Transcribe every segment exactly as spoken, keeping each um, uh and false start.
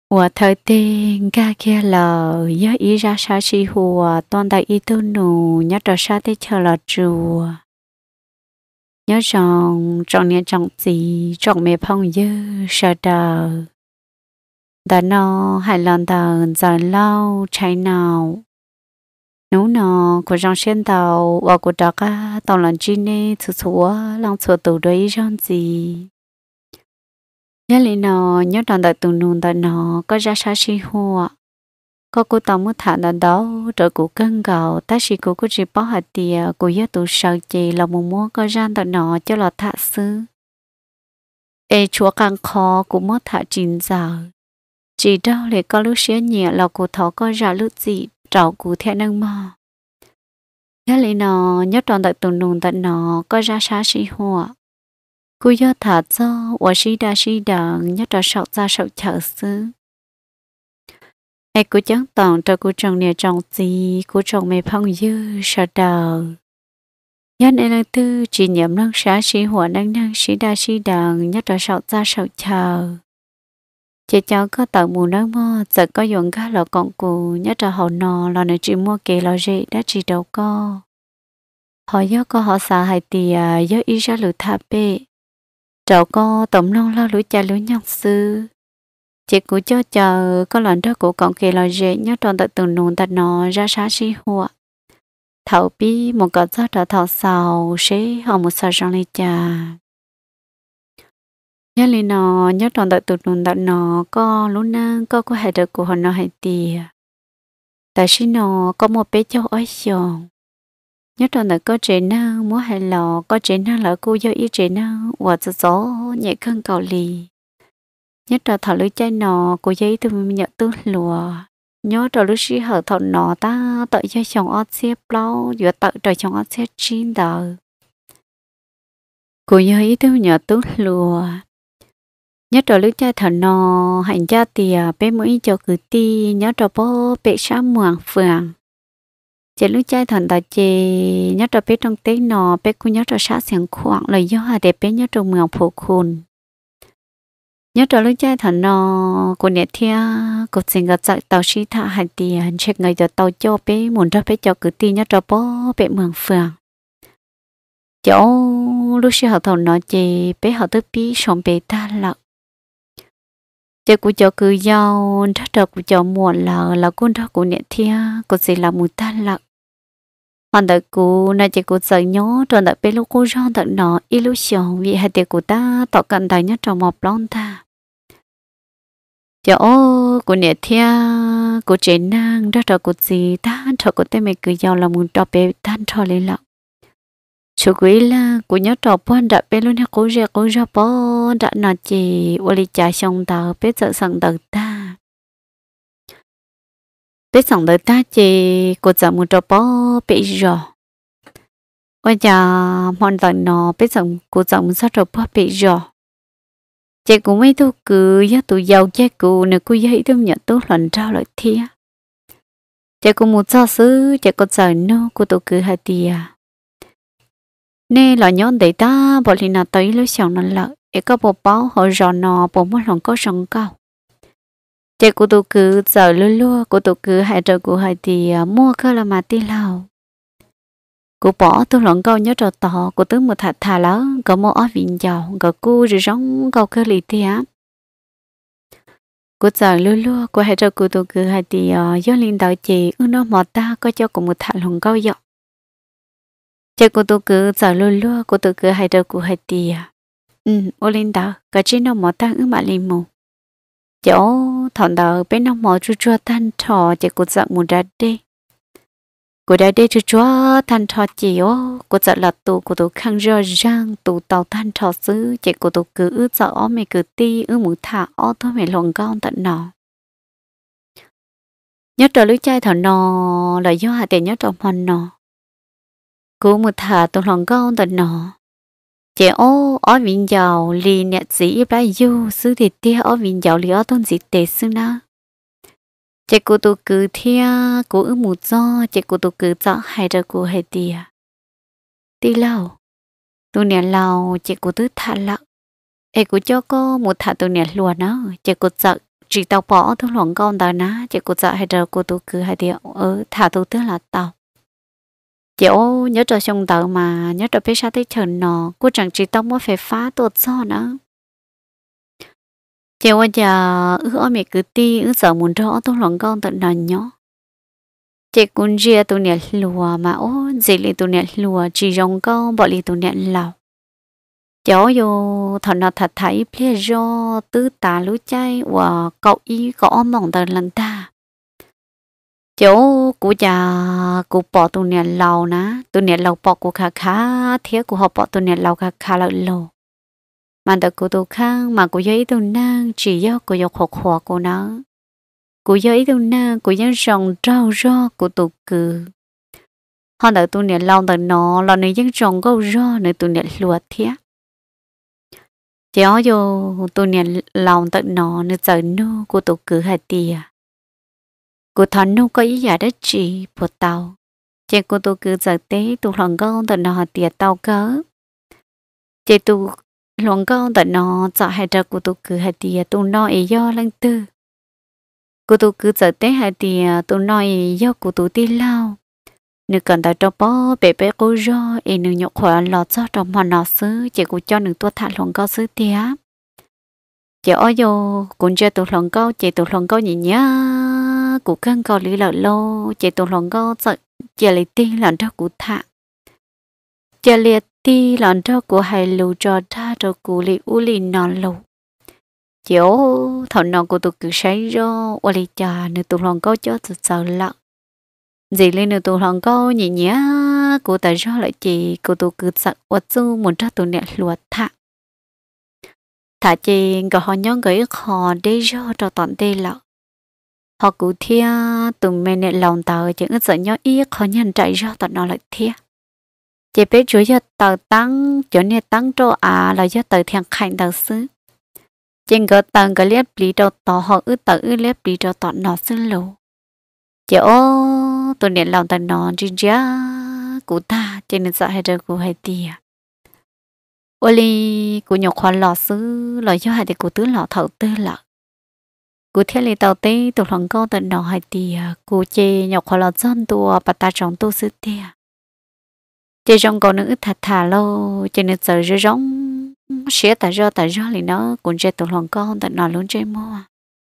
我头顶家kia lờ nhớ ý ra sa chi hùa toàn đại ý tu nụ nhớ trò sa tê chờ là chùa nhớ rằng trong nhà trong gì trong mẹ phong dư sợ đờ đã nó hai lần tờ giờ lâu cháy nào nấu nọ của trong sen tàu và của đó cả tàu lần chi nê thua thua lòng thua tù đấy trong gì nhớ lý nó nhớ tròn đợi tù nôn đợi nó có ra sa chi hùa có cô tao muốn thả đợt đó rồi cô cân gạo ta chỉ cô có chỉ bỏ hạt tiền cô nhớ tụ sợ chị là một mua có gian đợt nó cho là thả sư ê chúa càng khó cũng mất thả chín giờ chỉ đâu để có lúc xé nhẹ là cô thọ có ra lúc gì trào cô theo nâng mò nhớ lý nó nhớ tròn đợi tù nôn đợt nó có ra sa chi hùa cô nhớ thả cho và sĩ đa sĩ đằng nhớ trò sậu ra sậu chờ sư ai cô chẳng tòng cho cô trồng nè trồng gì cô trồng mẹ phong dư sợ đờ nhân em năng tư chỉ nhậm năng xá sĩ hỏa năng năng sĩ đa sĩ đằng nhớ trò sậu ra sậu chờ chị cháu có tờ mù năng mò giờ có dùng cá lò cọng cù nhớ trò hậu nò lò này chỉ mua kề lò rễ đã chỉ đầu co họ nhớ có họ xả hai tìa nhớ ý ra lửa tháp bê trâu co tổng nông lo lũ cha lũ nhóc sư chị cũng cho chờ có lần đó cũng còn kề là dễ nhớ tròn tại từng nôn tại nó ra sát xí hùa thảo bi một cái rất là thảo sầu xế họ một sao trong ly trà nhớ li nó nhớ tròn tại từng nôn tại nó có lũ nang có có hệ được của họ nó hay tìa tại xí nó có một bé cháu ấy giòn nhớ tròn tại có trẻ năng muốn hay lò có trẻ năng là cô do ý trẻ năng và gió gió nhẹ khăn cầu lì nhớ trò thọ lưỡi chai nọ của giấy từ nhận tư lùa nhớ trò lưỡi sĩ hở thọ nọ ta tự cho chồng ót xếp lâu vừa tự trời chồng ót xếp chín đời của giấy từ nhận tư lùa nhớ trò lưỡi chai thọ nọ hành gia tìa bé mũi cho cử ti nhớ trò bố bệ sa muang phường chị lưỡi chai thọ ta chê nhớ trò bé trong tế nọ bé cũng nhớ trò sát xiềng khoảng lời do hà để bé nhớ trò muang phổ khôn nhớ trò lúc chơi thằng nó của nét thia của sinh gặp tại tàu sĩ thả hai tiền check ngày giờ tàu cho bé muốn cho bé cho cứ tin nhớ trò bó bé mường phường chỗ lúc sĩ họ thằng nó chỉ bé họ tới bí sống bé ta lợ chỉ của cho cứ giàu rất là của cho muộn là là con đó của nét thia của gì là một ta lợ hoàn đời của này chỉ của giờ nhớ tròn đợi bé lúc cô rong tận nó illusion vì hai tiền của ta tỏ cận đời nhớ trò một lon ta chỗ của nè thia của trẻ nàng đó là của gì ta cho của tên mày cứ giàu là muốn trò bé tan trò lên lọ chú quý là của nhớ trò bọn đã bé luôn ha cố ra cố ra bó đã nói chị ô li trả xong tàu bé sợ sẵn tàu ta bé sẵn tàu ta chị của sợ muốn trò bó bé rõ ôi chà mòn tàu nó bé sẵn của sợ muốn sao trò bó bé rõ chị cũng mấy tôi cứ giá tụi giàu chị cụ nè cô giấy tôi nhận tôi lần trao lại thia chị cũng một sao xứ chị có giờ nó cô tôi cứ hai tia nè là nhón để ta bỏ đi nào tới lấy xong nó lợi để có bộ báo họ rò nò bộ mất lòng có sòng cao chị của tôi cứ giờ lưa lưa của tôi cứ hai trời của hai tia mua cơ là mà ti lao cô bỏ tôi lọn câu nhớ trò tỏ của tướng một thà thà lớn có mua ở viện giàu có cu rồi giống câu cơ lì tia cô giờ lưa lưa cô hai trò của tôi cứ hai tia do liên đạo chị ư nó mò ta có cho cùng một thà lọn câu dọ chị của tôi cứ giờ lưa lưa của tôi cứ hai trò của hai tia ừ ô liên đạo có chỉ nó mò ta ư mà liền mù chỗ thằng đạo bên nó mò chua chua tan trò chị của giờ muốn ra đi cô đã để cho chúa thanh thọ chiếu cô sợ là tụ của tụ khăn rơ rang tụ tàu thanh thọ xứ chị của tụ cứ ư sợ ó mày cứ ti ư mũi thả ó thôi mày lòng con tận nọ nhớ trò lưỡi chai thọ nọ là do hạt tiền nhớ trò hoàn nọ cô mũi thả tụ lòng con tận nọ chị ó ó viên giàu lì nhẹ dĩ bái du xứ thì tia ó viên giàu lì ó tôn dị tệ xứ na chị cô tôi cứ thia cô ước một do chị cô tôi cứ rõ hai đứa cô hay tìa tí lâu tôi nè lâu chị cô tôi thả lặng ê cô cho cô một thả tôi nè lùa nó chị cô giận chỉ tàu bỏ thôi lòng con tao ná chỉ cô sợ hay giờ cô tụ cứ hay điều ở thả tụ tức là tàu kiểu nhớ cho xong tàu mà nhớ cho biết sao tới chờ nó cô chẳng chỉ tao muốn phải phá tuột so nữa chiều bây giờ ư ở mẹ cứ ti ư sợ muốn rõ tôi lòng con tận nền nhó chị cũng chia tụi nhẹ lùa mà ô gì li tụi nhẹ lùa chỉ rong con bỏ li tụi nhẹ lào cháu vô thằng nào thật thấy ple do tứ tà lú chay và cậu ý có mong tận lần ta cháu của già của bỏ tụi nhẹ lào ná tụi nhẹ lào bỏ của khá khá thiết của họ bỏ tụi nhẹ lào khá khá là lồ mà được của tụi khang mà của giấy tụi nang chỉ do của dọc học hòa của nó của giấy tụi nang của dân rồng rau ro của tụi cừ họ đợi tụi nè lòng tụi nó là nơi dân rồng gâu ro nơi tụi nè lùa thiết chéo vô tụi nè lòng tụi nó nơi giờ nô của tụi cừ hai tia của thằng nô có ý giả đất chỉ của tàu chế của tụi cừ giờ tế tụi lòng gâu tụi nó tia tàu cớ chế tụi lòng gâu tụi nó chọn hai trò của tụi cừ hai tia tụi nó ý do lăng tư cô tu cứ giờ té hai tia tôi nói do cô tu đi lao nếu cần tại trong bó bể bể cô do em nếu nhọc khỏe lọt cho trong mà nó xứ chỉ cô cho những tôi thả lòng cao xứ tia chỉ ở vô cũng cho tôi lòng cao chỉ tôi lòng cao nhỉ nhá cô cân cao lý lợi lô chỉ tôi lòng cao sợ chỉ lấy ti lần cho cô thả chỉ lấy ti lần cho cô hay lưu cho ra cho cô lý u lý non lưu chiếu thằng nào của tụi cứ say do ô lì trà nữa tụi lòng câu cho thật sợ lặng gì lên nữa tụi lòng câu nhỉ nhá của tại do lại chị của tụi cứ sợ ô chu muốn cho tụi nè luộc thả thả chị có họ nhón gửi họ để do cho toàn tê lặng họ cứ thia tụi mình nè lòng tàu chỉ có sợ nhó ý họ nhận chạy do tụi nó lại thia chị biết chủ cho tàu tăng chỗ nè tăng cho à là do tàu thiang khanh tàu xứ trên cái tầng cái liếp lý cho tỏ họ ư tờ ư liếp lý cho tỏ nó xin lỗ chị ô tôi nhận lòng tờ nó chứ giá của ta trên nên sợ hay rơi của hai tia ô li của nhọc khoa lọ sư lời cho hai thì của tứ lọ thầu tư lọ của thiết lý tàu tế tôi lòng câu tờ nó hai tia của chê nhọc khoa lọ dân tua bà ta trong tu sư tia chê trong cầu nữ thật thả lâu trên nên sợ rơi rõng sẽ tại do tại do thì nó cũng chơi tụi lòng con tại nó luôn chơi mua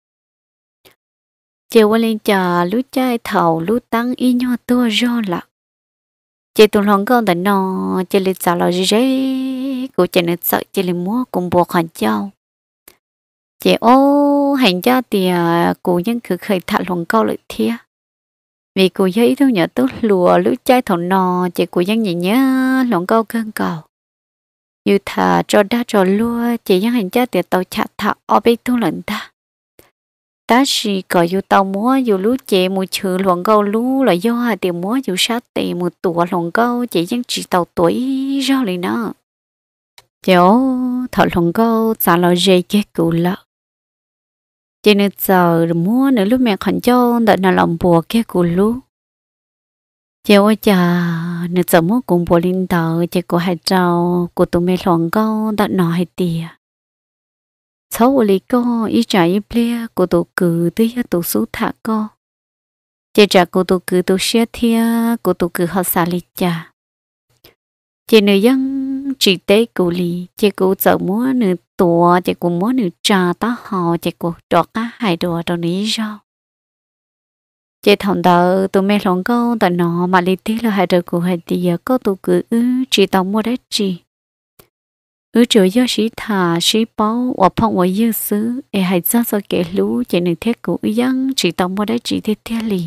chiều qua lên chờ lú chơi thầu lú tăng y nhau tua do là chơi tụi lòng con tại nó chơi lịch sao là gì đấy của chơi nên sợ chơi lịch mua cùng buộc hành châu chơi ô hành cho thì của những cứ khởi thả lòng câu lại thia vì của giấy thôi nhớ tốt lùa lú chơi thầu nó chơi của những gì nhớ lòng câu cơn cầu như thà cho đa cho lúa chỉ những hành gia tiệt tàu chặt thà ở bên tu lần ta ta chỉ có dù tàu múa dù lúa chè mùi chữ luồng câu lúa là do hai tiền múa dù sát tì một tuổi luồng câu chỉ những chỉ tàu tuổi do liền nó cháu thọ luồng câu trả lời dây cái cụ lợ chỉ nên giờ múa nữa lúc mẹ khẩn cho đợi nó làm bùa cái cụ lúa chiều ở chả nếu giờ mua cùng bố linh tàu chỉ có hai trâu của tụi mình lòng câu đã nói tìa sáu lý co ý trả ý ple của tụi cử tới tụi số thả co chỉ trả của tụi cử tụi xe thia của tụi cử họ xả lịch trả chỉ người dân chỉ tế cụ lì chỉ cụ giờ mua nửa tua chỉ cụ mua nửa trà tá họ chỉ cụ đọt cá hai đồ trong lý do chị thằng đó tụi mẹ lòng câu tụi nó mà lý tí là hai đứa của hai tia có tụi cứ ư chỉ tao mua đấy chị ư chỗ do sĩ thà sĩ bao hoặc phong hoặc dư xứ e hai ra sao kể lú chị nên thiết của dân chỉ tao mua đấy chị thiết thiết lì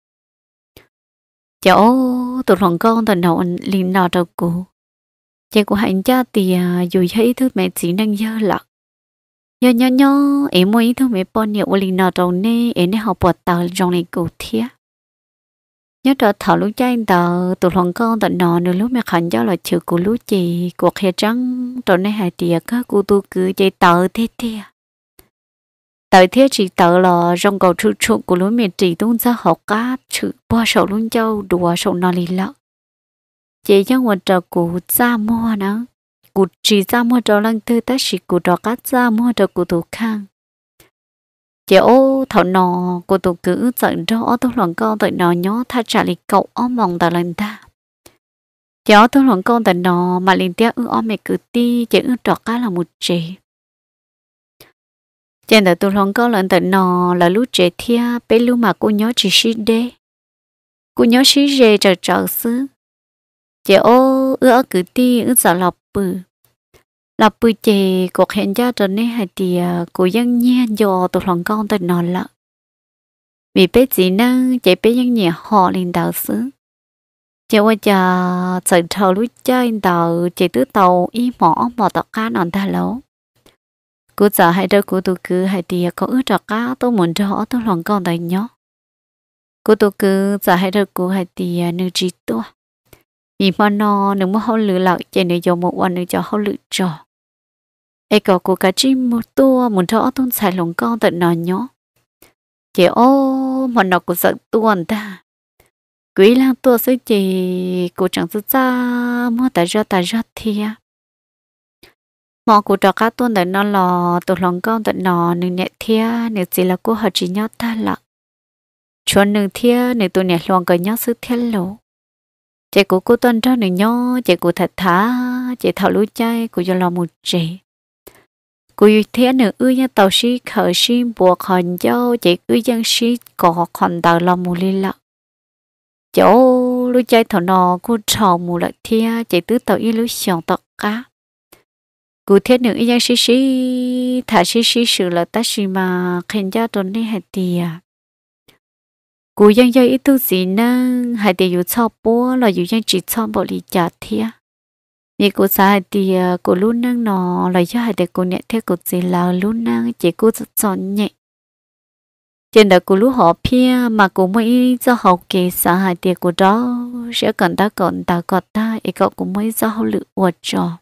cháu tụi lòng câu tụi nó liền nọ đâu cụ chị của hành cha tia dù thấy thứ mẹ chỉ năng dơ lặng nhớ nhớ nhớ em mới thôi mấy bọn nhiều linh nào đâu nè em học bột tàu trong này cụ thiệt nhớ trở thảo lúc chơi tàu tụi lòng con tụi nó nữa lúc mẹ khẩn cho là chữ của lúc chị cuộc hè trắng rồi này hai tiệc các cụ tu cứ chơi tàu thế thiệt tàu thế chỉ tàu là trong cầu trụ trụ của lúc mẹ chỉ tung ra học cá chữ bao sầu luôn châu đùa sầu nó lì lợ chị cho một trò cụ ra mua nữa cụ chỉ ra mua trò lăng tư ta chỉ cụ trò cắt ra mua trò cụ thủ khang chị ô thọ nọ của tụ cứ giận rõ tôi lòng con tự nọ nhó tha trả lịch cậu ôm mong ta lần ta chị ó tôi lòng con tự nọ mà liền tiếc ư ôm mẹ cứ ti chị ư trọ cá là một chị trên đời tôi lòng con lần tự nọ là lúc chị thia bé lúc mà cô nhớ chỉ xí đê cô nhớ xí dê chờ chờ xứ chị ô ư ở cứ ti ư sợ lọc bự lọc bự chị cuộc hẹn ra trở nên hay thì cô dân nhiên do tôi lòng con tự nọ lợ vì bé gì năng chị bé dân nhẹ họ liền đào xứ chị qua giờ chạy thầu lúc chơi tàu chị tứ tàu y mỏ mỏ tàu cá non ta lâu cô giờ hay đâu cô tôi cứ hay thì có ước trò cá tôi muốn cho tôi lòng con tay nhó cô tôi cứ giờ hay đâu cô hay thì nữ trí tôi vì mà nó nếu mà họ lựa lại chị nếu dùng mộtวันnữa cho họ lựa trò ấy có cô cả chim một tua muốn cho tôi xài lòng con tận nó nhó chị ô mà nó cũng sợ tuần ta quý lang tua sẽ chị cô chẳng sợ ra mua tại ra tại ra thì mà cô trò cá tuần tại nó là tụi lòng con tận nó nương nhẹ thia nếu chỉ là cô họ chỉ nhớ ta là chuẩn nương thia nếu tụi nhẹ lòng cái nhớ sức thiên lộ chị của cô tuần cho nương nhớ chị của thật thà chị thảo lúa chay cô cho lo một chị cô yêu thế nữa ư nha tàu xí khởi xí buộc hòn dâu chị ư dân xí có hòn tàu lo mù li lợ chỗ lúa chay thọ nọ cô trò mù lợi thia chị tứ tàu y lúa xiong tọt cá cô thế nữa ư dân xí xí thả xí xí sự là ta xí mà khen gia trốn đi hạt tìa cô dân dân ít tu gì năng hạt tìa dù cho bố là dù dân chỉ cho bộ lì chả thia vì cô sai thì cô luôn năng nó là do hai đứa cô nhẹ theo cô gì là luôn năng chỉ cô rất chọn nhẹ trên đời cô lúc họ pia mà cô mới do học kỳ xã hai đứa cô đó sẽ cần ta còn ta còn ta ấy cậu cũng mới do họ lựa quật trò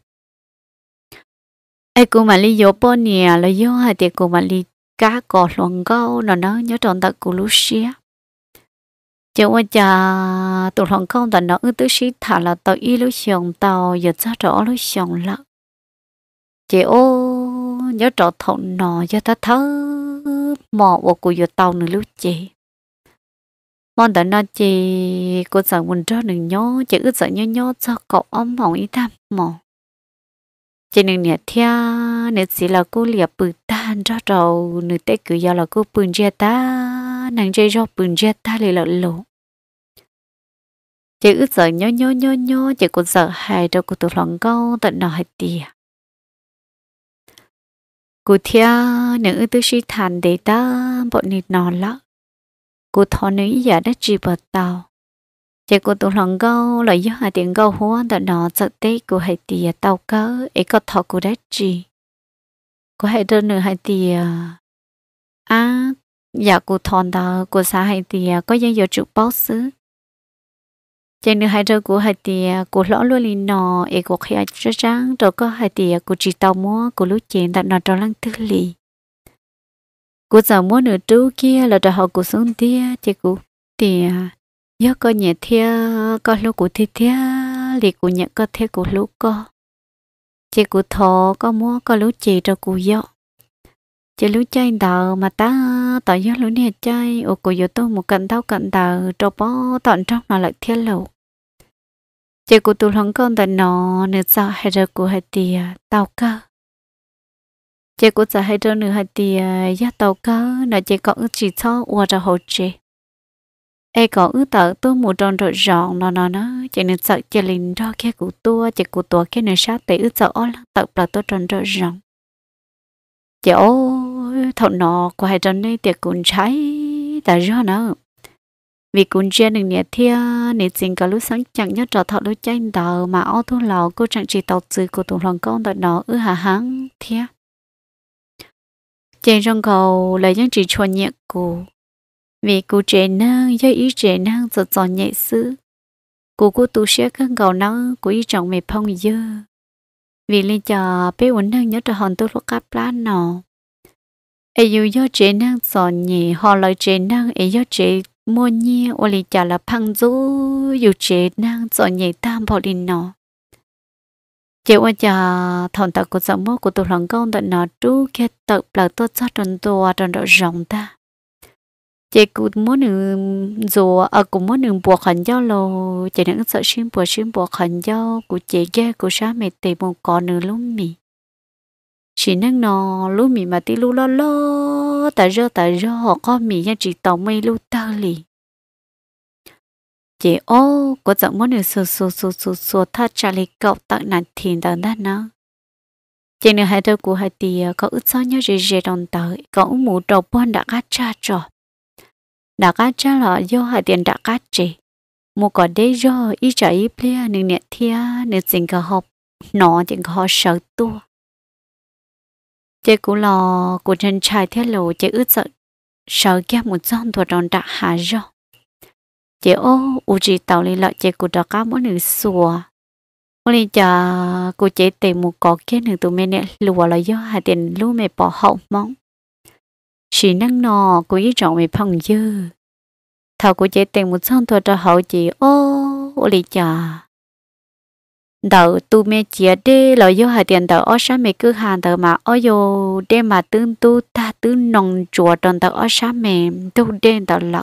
ấy cô mà lý do bao nhiêu là do hai đứa cô mà lý cá cỏ luồng câu nó nó nhớ tròn ta cô lúc xía chứ qua cha tụi thằng con tận nó ư tứ sĩ thả là tàu y lúc xiong tàu giờ cho rõ lúc xiong lợ chị ô nhớ rõ thằng nọ cho ta thơ mò vào của giờ tàu nữa lúc chị mong tận nó chị cô sợ mình cho đừng nhớ chị ư sợ nhớ nhớ cho cậu ấm mỏng ý tham mò chị đừng nhẹ theo nếu chỉ là cô liệp bự tan cho rồi nữ tế cứ do là cô bự chia ta nàng chơi cho bự chia ta lại lợ lộ chị ước sợ nhớ nhớ nhớ nhớ chị cũng sợ hại đâu cô tụi lòng câu tận nào hay tìa cô thia nữ ước tư sĩ thành để ta bọn nịt nọ lắm cô thọ nữ giả đã chỉ bật tàu chị cô tụi lòng câu là do hai tiếng câu hoa tận nào sợ tết cô hay tìa tàu cớ ấy có thọ cô đã chỉ cô hay đơn nữ hay tìa à dạ cô thọn tàu cô xã hay tìa có dân giờ chụp báo xứ trên đường hai đứa của hai tia của lõ luôn liền nọ ấy của khi cho trắng rồi có hai tia của chỉ tàu múa của lúc chuyện tại nọ cho lăng tư lì của giờ múa nửa trú kia là cho họ của xuống tia chỉ của tia nhớ có nhẹ thia có lúc của thia thia lì của nhẹ có thia của lúc có chỉ của thọ có múa có lúc chỉ cho của gió chỉ lúc chơi đào mà ta tỏ gió lúc nè chơi ở của gió tôi một cận tao cận đào cho bó tận trong nó lại thiên lộ chỉ của tôi không con tận nó nửa sao hay rồi của hai tia tao cơ chỉ của giờ hay rồi nửa hai tia giá tao cơ nó chỉ có chỉ cho qua ra hồ chế ai có ước tờ tôi một tròn rồi rọn nó nó nó chỉ nên sợ chỉ linh ra cái của tôi chỉ của tôi cái này sát để ước sợ lắm tập là tôi tròn rồi rọn chị ôi thằng nọ của hai tròn này tiệc cuốn trái tại do nó vì cuốn chia đừng nhẹ thia nếu chính cả lúc sáng chẳng nhớ trò thọ lúc tranh tàu mà ô thu lò cô chẳng chỉ tàu từ của tụi lòng con tại nó ư hà háng thia trên trong cầu là những chỉ cho nhẹ cô vì cô trẻ năng do ý trẻ năng giật giò nhẹ sư cô cô tu sẽ khăn cầu năng của ý trọng mẹ phong dơ vì lý cho bé uốn năng nhớ trò hòn tôi lúc cáp lá nọ ấy dù do trẻ năng giò nhẹ họ lời trẻ năng ấy do trẻ mua nhẹ ô lý cho là phăng dũ dù trẻ năng giò nhẹ tam bỏ đi nọ chị ơi cha thằng ta của sớm mốt của tôi lần công tận nó chú kia tự là tôi cho tròn tua tròn độ rộng ta chị cũng muốn nương dù ở cũng muốn nương buộc hẳn giao lô chị đang sợ xin buộc xin buộc hẳn giao của chị kia của sáng mẹ tìm một con nương lúc mì chỉ năng nó lúc mì mà tí lúc lo lo tại rơ tại rơ họ có mì nha chỉ tàu mây lúc ta lì chị ô có giọng muốn nương sù sù sù sù sù thắt trả lời cậu tặng nạn thiền tận đó nó chị nương hai đứa của hai tia có ước sao nhớ rề rề đồng tới có mũ đầu bọn đã gắt cha trò đã cá cha là do hai tiền đã cá chị một có đấy do ý trái ý plia nên nè thia nên tình cả học nó tình cả họ sợ tua chị cũng là của chân trai thiết lộ chị ước sợ sợ kia một trong tuổi đòn đã hạ rồi chị ô u chỉ tàu lên lại chị cũng đã cá mỗi nửa xùa mỗi lần cha của chị tìm một có kia nửa tụi mình nè lùa là do hai tiền lú mẹ bỏ hậu mong chỉ năng nọ của ý trọng mẹ phong dư thầu của chị tìm một son thôi cho hậu chị ô ô lì chà đậu tu mẹ chia đê là do hai tiền đậu ở sáng mẹ cứ hàng đậu mà ở vô đê mà tương tu ta tư nòng chùa tròn đậu ở sáng mẹ tu đê đậu lật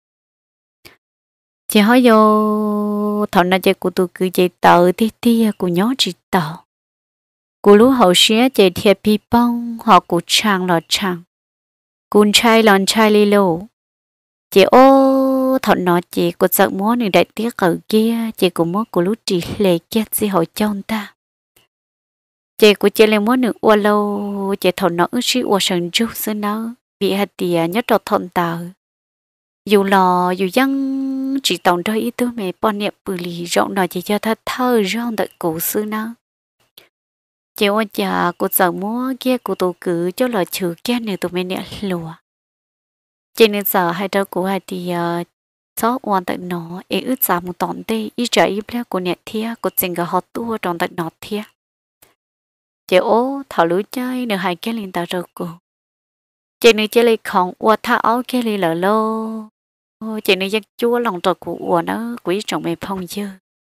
chị hỏi vô thầu na chị của tôi cứ chị tàu thì tia của nhó chị tàu của lũ hậu xía chị thiệt pi bông họ của trang là trang cún trai lon trai li lô chị ô thọ nó chị có sợ múa này đại tiết ở kia chị cũng múa của lúc chị lệ kia gì hỏi chọn ta chị của chị lên múa được ô lâu chị thọ nó ước sĩ ô sần chút xưa nó bị hạt tìa nhất trọt thọn tàu dù lò dù dân chỉ tổng đôi ý tư mẹ bọn niệm bự lì rộng nói chị cho thật thơ rong đợi cổ xưa nó chị ô chà của sợ múa kia của tổ cử cho lời trừ kia này tụi mình niệm lùa chị nên sợ hai đứa của hai thì số quan tận nó ý ước giảm một tọn tê ý trả ý ple của nhẹ thia của tình cả họ tua trong tận nó thia chị ố thảo lưỡi chơi nửa hai cái linh ta rồi cô chị nên chơi lấy không qua tháo áo cái li lỡ lô chị nên giấc chúa lòng trò của ua nó quý trọng mẹ phong dư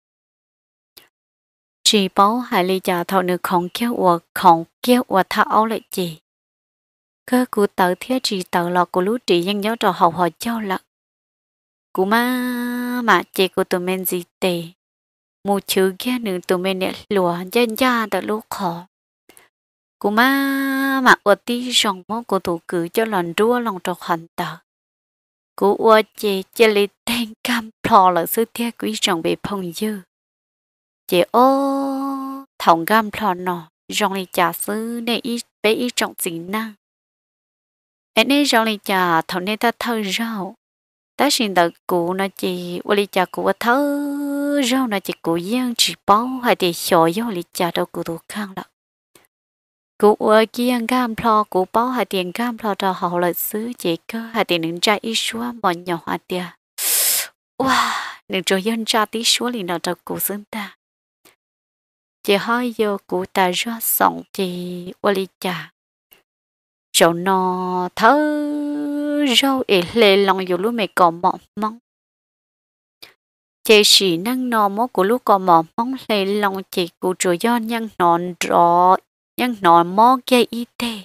chị bảo hai ly trà thảo nửa không kéo ua không kéo ua tháo áo lại chị cơ cụ tự thiết chị tự lọt của lũ chị dân nhớ trò hậu hỏi cho lận cụ mà mà chị của tụi mình gì tệ một chữ kia nữa tụi mình nè lùa dân gia tự lúc khó cụ mà mà ở tí rong mó của tụi cử cho lần đua lòng trò hành tờ cụ ua chị chị lấy tên cam plò là sư thiết quý trọng bị phong dư chị ô thòng cam plò nọ rong lấy trả sư để ý bé ý trọng gì năng anh ấy rong lấy trả thằng này ta thơ rau ta xin đợi cụ nó chỉ ô lý trả cụ thơ rau nó chỉ cụ giang chỉ bao hay thì xỏ vô lý trả đâu cụ thuộc khang lắm cụ ở kia cam plo cụ bao hay tiền cam plo cho họ lợi xứ chỉ cơ hay tiền những trai ít xóa mọi nhỏ hạt tiền wow những trò dân tra tí xóa liền nào cho cụ xứng ta chỉ hỏi vô cụ ta ra sống chỉ ô lý trả chỗ nó thơ rau ế lệ lòng dù lúc mẹ có mọ mong chị chỉ năng nó mốt của lúc có mọ mong lệ lòng chị của chủ do nhân nọn rõ nhân nọn mó kia y tê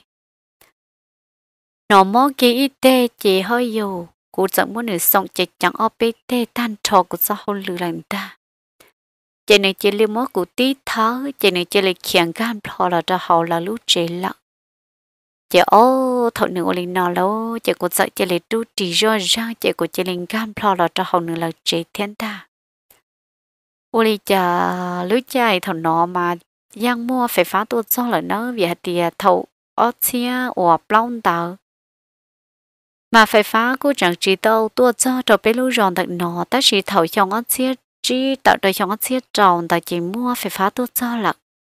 nó mó kia y tê chị hơi dù của dẫn muốn được sống chị chẳng ở bê tê tan trò của xã hội lừa lần ta chị này chị liên mốt của tí thơ chị này chị lại khiển gan plò là cho hậu là lúc chị lặng chị ô thọ nữ linh nọ lâu chị cũng sợ chị lấy tu chỉ do ra chị của chị linh cam plo là cho hậu nữ là chị thiên ta ô li chả lưới chạy thọ nọ mà giang mua phải phá tu cho là nó vì hạt tiền thầu ở chia ở plong tờ mà phải phá cô chẳng chỉ đâu tu cho cho bé lú ròn tận nọ ta chỉ thầu trong ở chia chỉ tạo đời trong ở chia tròn tại chỉ mua phải phá tu cho là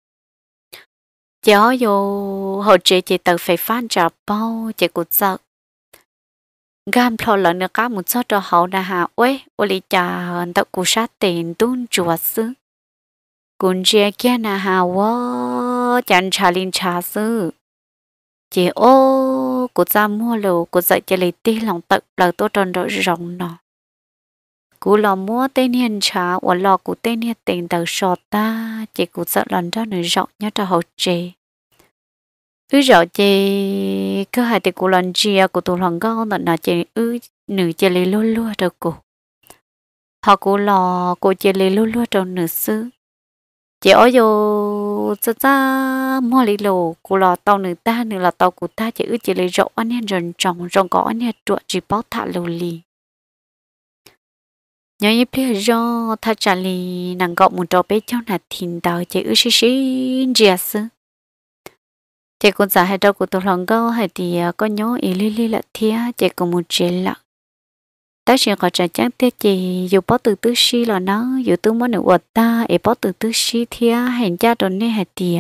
cháu vô hồi chị chị tự phải phán trả bao chị cũng sợ gam thọ lần nữa cá một số trò hậu đã hạ uế ô lý trà tạo cụ sát tiền tuôn chùa sư cũng chia kia nà hà wo chẳng trả linh trả sư chị ô cụ ra mua lầu cụ dạy chị lấy tí lòng tự lời tôi tròn đỡ rộng nọ cú lò mua tên hiền trả và lò cú tên hiền tiền tờ sọt ta chị cú sợ lần đó nữa rộng nhớ cho hậu chế ư rộng chị cứ hai tiền cú lần chia của tụ lần gao tận nào chị ư nữ chị lấy lúa lúa đâu cú họ cú lò cú chị lấy lúa lúa đâu nữ sư chị ở vô cha cha mua lấy lô cú lò tàu nữ ta nữ là tàu của ta chị ư chị lấy rộng anh em rần trồng rộng có anh em chuột chỉ bao thả lô lì nhớ như bây giờ ta trả lời nàng gọi một trò bé cho là thìn tàu chị ư xí xí dìa sư chị cũng giả hai đâu của tôi lòng câu hay thì có nhớ ý li li là thia chị cũng một chuyện lạ ta chỉ có trả chắc tiếc chị dù bỏ từ tư xí là nó dù tôi muốn được vật ta để bỏ từ tư xí thia hành cha đồ nè hay thì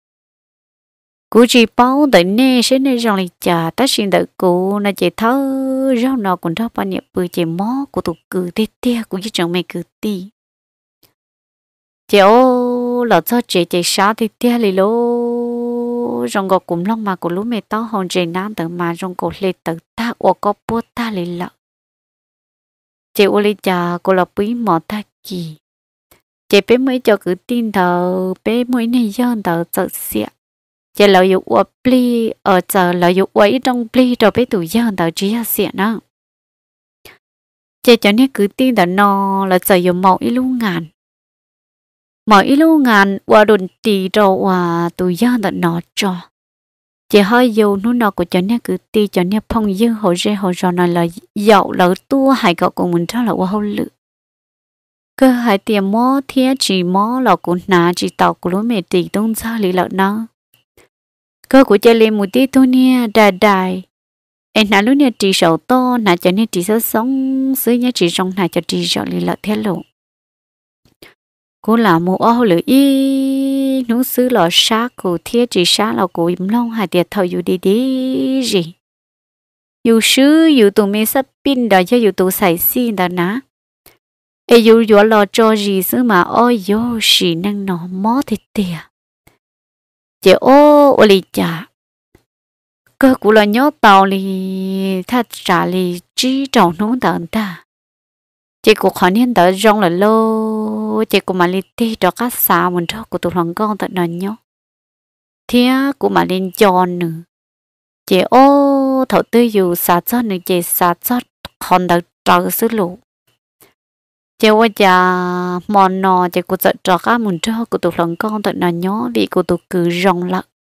cú chỉ bao đợi nè sẽ nè rong lịch trả ta xin đợi cú là chị thơ rau nào cũng thơ bao nhiêu bữa chị mó của tụ cử tê tê cũng chỉ chẳng mày cử tì chị ô là cho chị chị sao tê tê lì lô rong gò cũng long mà của lú mẹ tao hòn chị nam tự mà rong cổ lê tự ta ô có bố ta lì lợ chị ô lì trả cô là quý mỏ ta kỳ chị bé mới cho cử tin thờ bé mới này dân thờ sợ xịa chị lợi dụng qua pli ở giờ lợi dụng qua trong pli rồi bé tụi dân tao chỉ xịn đó chị cho nên cứ tin là nó là giờ dùng màu ít luôn ngàn màu ít luôn ngàn qua đồn tì rồi qua tụi dân tao nó cho chị hơi dù nó nó của cho nên cứ tin cho nên phong dư hồ rê hồ rò này là dậu lỡ tua hay cậu của mình cho là qua hậu lự cơ hai tiền mó thiết chỉ mó là của nà chỉ tàu của lối mẹ tì tung sao lý lợn nó cơ của chơi lên một tí thôi nè đài đài em nói lúc nè chỉ sầu to nà cho nên chỉ sớm sống xứ nhá chỉ trong này cho chỉ sợ lì lợn thế lộ cô là một ô lửa y nó xứ lò sát của thiết chỉ sát là của im long hai tiệt thầu dù đi đi gì dù xứ dù tụi mình sắp pin đó cho dù tụi xài xin đó ná ê dù dù lò cho gì xứ mà ôi vô xì năng nó mó thì tiệt chị ô ô lì chả cơ cụ là nhớ tàu lì thật trả lì trí trọng nóng tận ta chị cụ khó nên đỡ rong là lô chị cụ mà lì tì cho các xã mình cho cụ tụi lòng con tận nó nhớ thế cụ mà lên tròn nữa chị ô thầu tư dù xã cho nữa chị xã cho còn đỡ trở xứ lụ chị ơi cha mòn nọ chị cụ giận cho các mình cho cụ tụi lòng con tận nó nhớ vì cụ tụi cứ rong lặng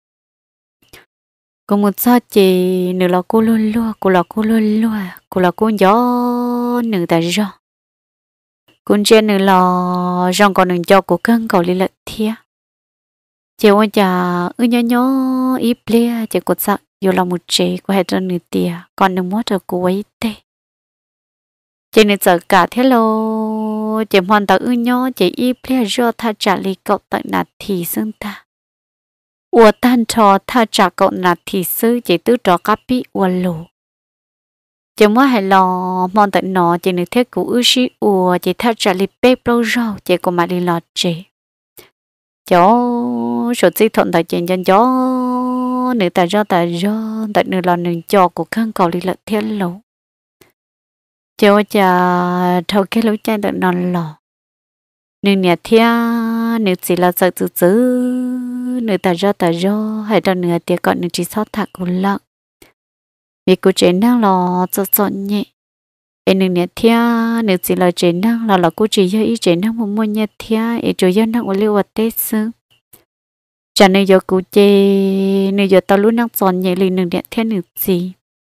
cô một sao chị nửa là cô luôn luôn cô là cô luôn luôn cô là cô gió nửa tại do cô trên nửa là rong còn nửa cho cô cân cầu lên lật thia chị ơi cha ư nhớ nhớ ít ple chị cô sao vô là một chị cô hay cho nửa tia còn nửa mót rồi cô ấy tê chị nửa sợ cả thế lô chị hoàn toàn ư nhớ chị ít ple do tha trả lý cậu tận nạt thì xương ta ua tan trò tha trả cậu nạt thì sư chỉ tư trò cá bị ua lù chỉ mới hay lo mong tận nó chỉ được thiết cụ ư sĩ ua chỉ tha trả lì bếp lâu rau chỉ có mà đi lọt chỉ chó số gì thuận tại chuyện chân chó nữ tại do tại do tại nữ là nữ cho của khăn cầu đi lật thiên lũ chó chà thâu cái lũ chai tận non lò nữ nhà thia nữ chỉ là sợ tự giữ nữ ta do ta do hay đâu nữa thì còn nữ chỉ sót thạc của lợn vì cô chế năng là cho chọn nhẹ em nữ nhẹ thia nữ chỉ là chế năng là là cô chỉ do ý chế năng một môn nhẹ thia em chủ yếu năng của lưu vật tết sư cho nên do cô chế nữ do tao luôn năng chọn nhẹ liền nữ nhẹ thia nữ gì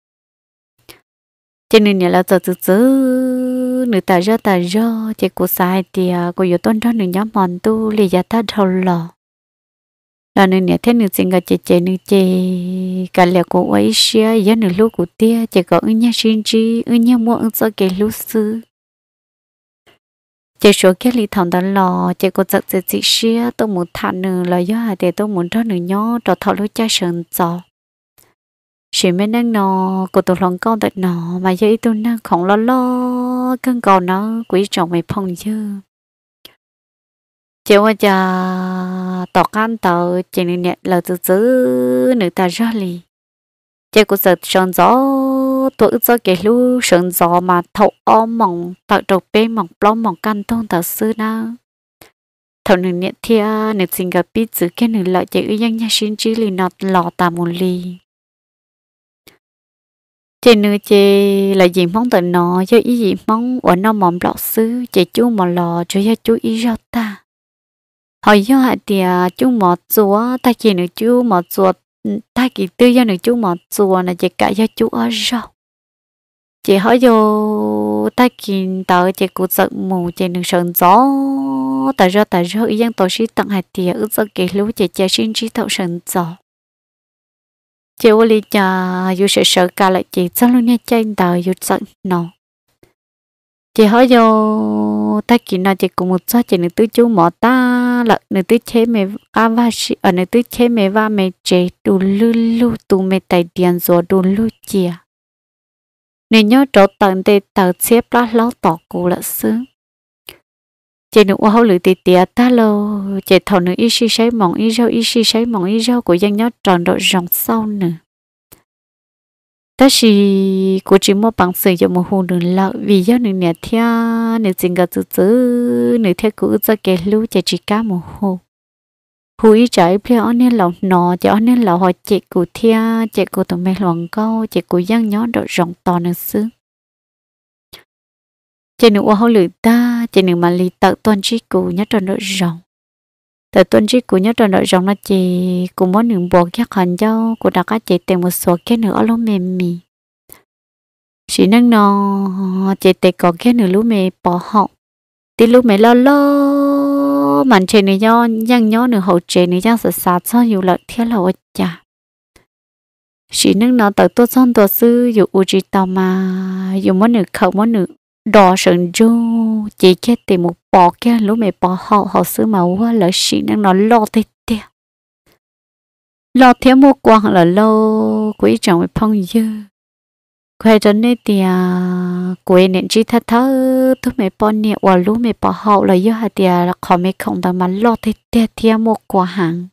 cho nên nhẹ là cho tự giữ nữ ta do ta do chế cô sai thì cô yếu tôn đó nữ nhóm mòn tu lì giá ta đầu lò là nữ nhẹ thế nữ sinh cái chế chế nữ chế cả lẽ của ấy xia giá nữ lúc của tia chế có ứng nhà sinh chi ứng nhà mua ứng cho cái lúc xưa chế số cái lý thằng đó lò chế có giật giật gì xia tôi muốn thằng nữ là do hai để tôi muốn cho nữ nhó cho thọ lúc cha sơn giò chỉ mấy năng nó của tôi lòng con tận nó mà giờ tôi năng không lo lo cơn cầu nó quý trọng mày phong dư chiều qua cha tọt ăn tờ chỉ nên nhẹ là từ từ nữ ta ra lì chị cũng sợ tròn gió tôi cho cái lu sườn giò mà thầu om mỏng tạo đầu bê mỏng plong mỏng căn thông tạo sư na thầu nửa nhẹ thia nửa xin gặp biết giữ cái nửa lợi chạy ư nhanh nha xin chỉ lì nọt lò tà một lì trên nửa chê là gì mong tận nó cho ý gì mong ở nó mỏng lọ sư chạy chú mà lò cho cho chú ý ra ta hỏi do hạt tiề chú mọt chúa ta chỉ nửa chú mọt chúa ta kỳ tư do nửa chú mọt chúa là chỉ cả do chú ở rau chỉ hỏi vô ta kỳ tờ chỉ cụ giận mù chỉ nửa sờn gió tại do tại do ý dân tổ sĩ tặng hạt tiề ước do kỳ lũ chỉ chỉ xin trí thậu sờn gió chỉ ô li cha dù sợ sợ cả lại chỉ cho luôn nha trên tờ dù giận nó chỉ hỏi vô ta kỳ nào chỉ cùng một số chỉ nửa tư chú mọ ta là nửa tư chế mẹ va va sĩ ở nửa tư chế mẹ va mẹ chế đủ lu lu tụ mẹ tài điện rồi đủ lu chia nên nhớ chỗ tận để tờ xếp lá lót tỏ cụ là xứ chỉ nửa ô hậu lử tì tìa ta lô chỉ thầu nửa y si sấy mỏng y rau y si sấy mỏng y rau của dân nhớ tròn độ rộng sâu nữa ta chỉ cô chỉ mua bằng sử dụng một hồ đường lợ vì do nửa nè thia nửa chính gặp từ từ nửa theo cũ cho cái lú chỉ chỉ cá một hồ hồ ý trái phía nên lòng nọ cho nên là họ chỉ cụ thia chỉ cụ tụi mẹ lòng câu chỉ cụ dân nhớ độ rộng to nữa xứ chỉ nửa ô lử ta chỉ nửa mà lì tự tuân trí cụ nhớ tròn độ rộng tự tuân trí cụ nhớ tròn độ rộng là chỉ cụ muốn nửa bộ các hành châu cụ đã có chỉ tìm một số cái nửa lúa mềm mì chỉ năng nó chỉ tìm có cái nửa lúa mềm bỏ hậu tí lúa mềm lo lo màn trên này do dân nhớ nửa hậu trên này dân sợ sạt cho nhiều lợi thiết là ôi chà chỉ năng nó tự tuân son tuân sư dù u chỉ tao mà dù muốn nửa khẩu muốn nửa đỏ sừng du chỉ cái tìm một bò cái lúa mẹ bò họ họ xứ mà quá là xị năng nó lo thế thế lo thế mua quang là lâu quý chồng với phong dư quay cho nên thì quê nện chỉ thắt thơ tôi mẹ bò nè và lúa mẹ bò họ là do hạt tiền là khó mẹ không tao mà lo thế thế thế mua quà hàng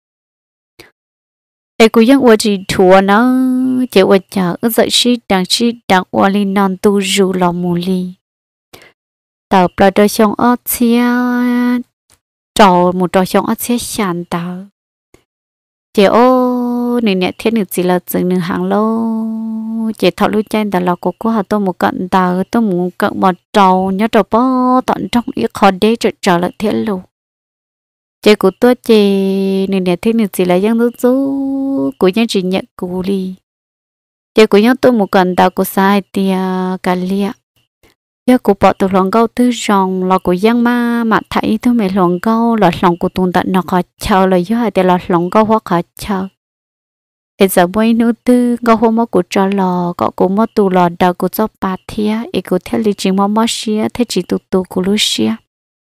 ai cũng yang ua chỉ thua nó chỉ ua chờ ước dậy shi đang shi đang ua li non tu ru lò mù li tàu bờ đôi sông ở chia trầu một trầu sông ở chia sàn tàu chỉ ô nửa nè thiết nửa chỉ là từng nửa hàng lô chỉ thọ lưu trên tàu lò của cô họ tôi một cận tàu tôi một cận một trầu nhớ trầu bó tận trong ít khó đế trở trở lại thiết lù chị của tôi chị nửa nè thiết nửa chỉ là dân rú rú của nhân chỉ nhận cụ đi chị của nhau tôi một cần tàu của sai thì cả lia giờ của bọn tôi lòng câu tư rong là của dân ma mà thấy tôi mẹ lòng câu là lòng của tuần tận nó khó chờ là do thì là lòng câu hoặc khó chờ bây giờ mấy nữ tư câu hôm đó của cho lò có của mất tù lò đầu của cho bà thia ý của theo lý trình mà mất xia thế chỉ tụ tụ của lúc xia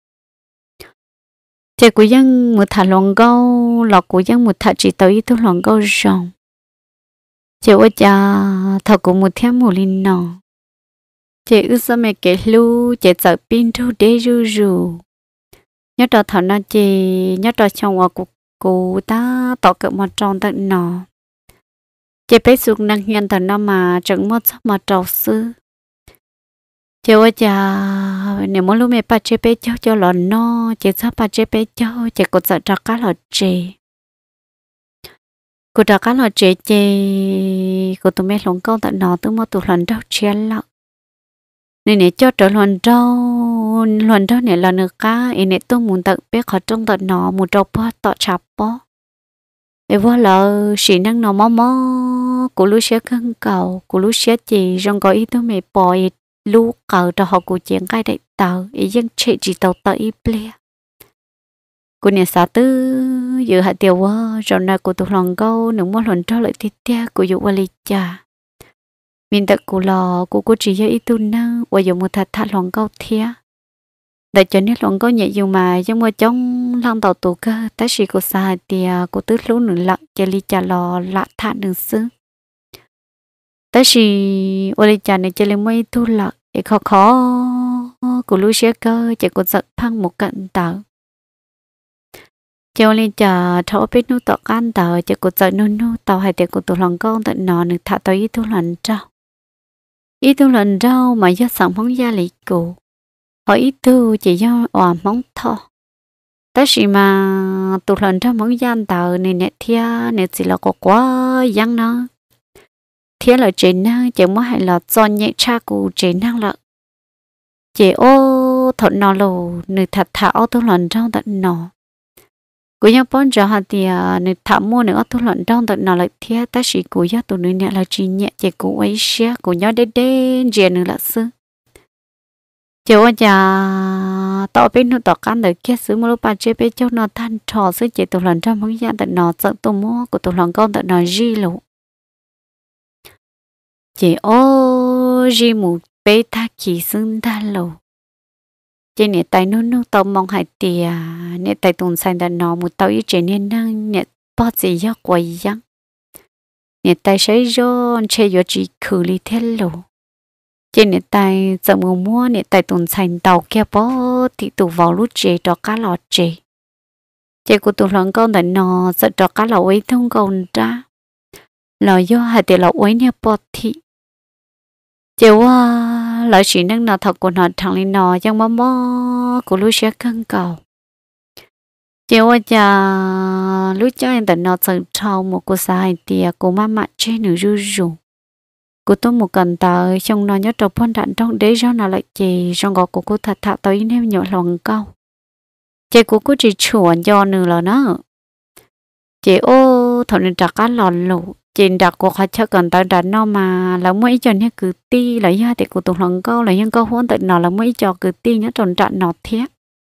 chị của dân một thằng lòng câu là của dân một thằng chỉ tới tôi lòng câu rong chị ơi cha thằng của một thêm một linh nọ chị ước sao mẹ kể lu chị sợ pin thu đế ru ru nhớ trò thằng nó chị nhớ trò chồng của cụ cụ ta tỏ cỡ một tròn tận nọ chị bé xuống năng nhân thằng nó mà chẳng mất sao mà trầu sư chị ơi cha nếu muốn lúc mẹ ba chị bé cháu cho lò no chị sao ba chị bé cháu chị cũng sợ trò cá lò chị cô trò cá lò chị chị cô tụi mẹ lòng câu tận nọ tôi mua tụi lần đâu chia lọ nên nè cho trở luận rau luận rau này là nước cá ấy nè tôi muốn tận biết họ trong tận nó một trâu bó tọt chạp bó để vô là sĩ năng nó mò mò của lũ xe cân cầu của lũ xe chỉ trong có ý tôi mẹ bòi lũ cầu cho họ của chuyện cái đại tàu ý dân chạy chỉ tàu tàu ít ple của nè xã tư dự hạt tiêu quá rồi này của tụi lòng câu nếu muốn luận rau lại tiếp theo của dụ qua lịch trà mình tự cụ lò cụ cô chỉ cho ít tu năng và dùng một thật thật lòng câu thía để cho nên lòng câu nhẹ dù mà giống như trong lăng tàu tù cơ ta chỉ của xa thì của tứ lũ nửa lặng cho li trà lò lạ thả nửa xứ ta chỉ ở li trà này cho lên mấy tu lặng để khó khó của lũ xe cơ chỉ có giật phăng một cận tàu cho li trà thấu biết nút tọt can tàu chỉ có giật nút nút tàu hay để của tụ lòng câu tận nọ nửa thả tàu ít tu lần trao ý tu lần đâu mà do sẵn mong gia lý cụ họ ý tu chỉ do hòa mong thọ tất gì mà tu lần đâu mong gian tờ này nè thia nè chỉ là có quá giăng nó thia là trên năng chỉ muốn hay là cho nhẹ cha cụ trên năng là chỉ ô thật nó lù nửa thật thảo tu lần trong tận nó cú nhau bón cho hạt thì nửa thảo mua nửa tu lần trong tận nó lại thia tất gì cú nhau tu nửa nè là chỉ nhẹ chỉ cú ấy xia cú nhau đê đê dễ nửa là sư chiều ở nhà tao bên nó tao cán được kia xứ mà lúc ba chơi bên cho nó than trò xứ chỉ tụi lần trong mấy gia tận nó sợ tụi mua của tụi lần con tận nó gì lộ chỉ ô gì một bé tha kỳ xưng ta lộ chỉ nè tay nó nó tao mong hai tia nè tay tụi xanh tận nó một tao ý chỉ nên năng nè bao gì do quay giăng nè tay sấy do chơi do chỉ khử li thế lộ trên nệ tay giờ mùa mua nệ tay tuần thành tàu kia bó thì tụ vào lút chè cho cá lò chè chè của tụ lần con tại nò sợ cho cá lò ấy thông còn ra lò do hai tiền lò ấy nha bó thị chè qua lại chỉ năng nào thật của nó thằng lên nò trong mò mò của lút sẽ cân cầu chè qua cha lút cho anh tại nò sợ trâu một cô sai tiền của má mặt trên nửa rú rú cô tôi một cần tờ trong nó nhớ trộn phong đạn trong đấy do nó lại chỉ trong gò của cô thật thạo tới nêm nhỏ lòng câu chị của cô chỉ chuẩn do nửa là nó chị ô thằng nên đặt cá lòn lụ chị đặt cuộc họ cho cần tờ đặt nó mà là mấy cho nên cứ ti là do thì của tôi lòng câu là những câu hôn tự nó là mấy cho cứ ti nhớ trộn đạn nó thiết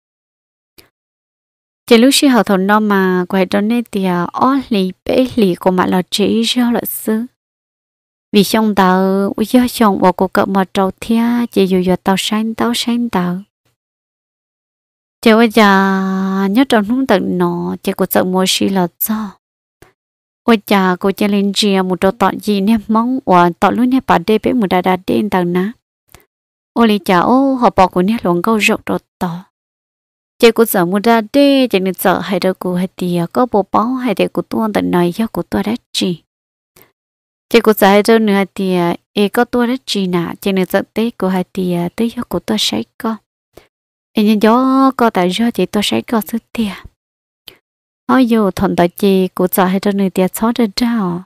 chị lúc xưa họ thằng nó mà quay cho nên thì ó lì bể lì của mặt là chỉ do là xứ vì xong tờ ui do xong vào cuộc cỡ mà trâu thia chỉ dù dù tàu xanh tàu xanh tờ chỉ bây giờ nhớ trong không tận nó chỉ có sợ mua xí là do ôi chà cô chỉ lên chia một trâu tọt gì nè mong và tọt luôn nè bà đê bé một đà đà đen tờ ná ôi lì chà ô họ bỏ của nè luồng câu rộng trâu tọt chỉ có sợ một đà đê chỉ nên sợ hay đâu cô hay tìa có bộ báo hay để của tôi tận này do của tôi đã chỉ chị cũng sai rồi nữa thì e có tôi rất chi nè chị nên sợ tết của hai thì tới giờ của tôi sẽ có em nhìn gió có tại do chị tôi sẽ có sức tiền hỏi dù thuận tại chị cũng sai rồi nữa thì xóa ra sao